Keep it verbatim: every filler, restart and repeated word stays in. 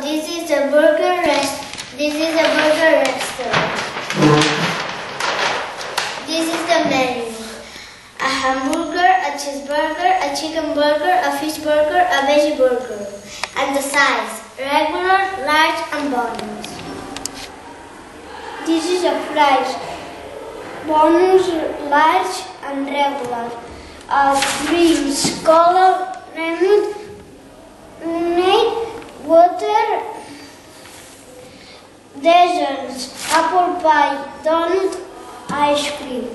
this is a burger rest. This is a burger restaurant. This is the menu. A hamburger, a cheeseburger, a chicken burger, a fish burger, a veggie burger. And the size, regular, large and bonus. This is a fries. Bonus, large and regular. A drinks, cola, lemon, lemonade, water, desserts, apple pie, donut, ice cream.